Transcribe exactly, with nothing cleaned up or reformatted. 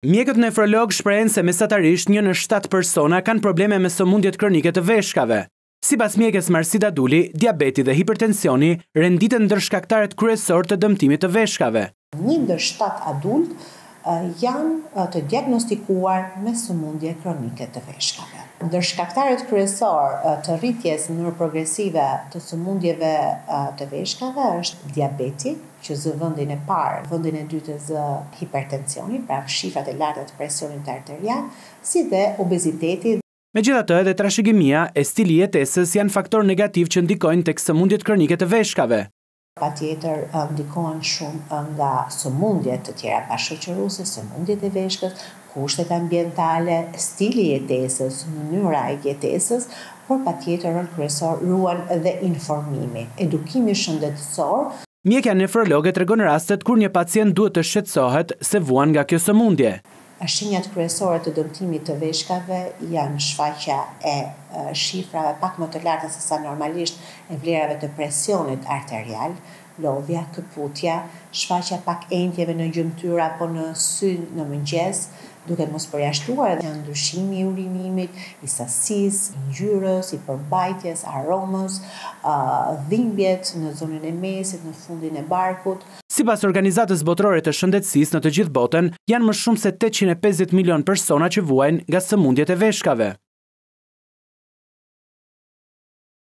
Mjekët nefrologë shprehen se mesatarisht një në shtatë persona kanë probleme me sëmundjet kronike të veshkave. Sipas mjekes Marsida Duli, diabeti dhe hipertensioni renditen ndër shkaktarët kryesorë të dëmtimit të veshkave. Një ndër shtatë adultë janë të diagnostikuar me sëmundje kronike të veshkave. Ndër shkaktarët kryesor të rritjes në mënyrë progresive të sëmundjeve të veshkave është diabeti, që zë vendin e parë, vendin e dytë zë hipertensioni, pra shifrat e larta të presionit arterial, si dhe obeziteti. Megjithatë, edhe trashëgimia e stili jetesës janë faktor negativ që ndikojnë tek sëmundjet kronike të veshkave. Patjetër ndikohen shumë nga sëmundjet të tjera bashkëqëruese, sëmundjet e veshkës, kushtet ambientale, stili i jetesës, mënyra e jetesës, por patjetër rol kryesor ruan edhe informimi, edukimi shëndetësor. Mjekja nefrologë tregon rastet kur një pacient duhet të shqetësohet se vuan nga kjo sëmundje. Shenjat kryesore të dëmtimit të veshkave janë shfaqja e shifrave pak më të larta se sa normalisht e vlerave të presionit arterial, lodhja, këputja, shfaqja pak entjeve në gjymtyr apo në sy në mëngjes, duke mos përjashtuar edhe ndryshimi i urinimit, i sasisë, i ngjyrës, i përbajtjes, aromës, dhimbjet në zonën e mesit, në fundin e barkut. Sipas Organizatës Botërore të Shëndetësisë në të gjithë botën, janë më shumë se tetëqind e pesëdhjetë milion persona që vuajnë nga sëmundjet e veshkave.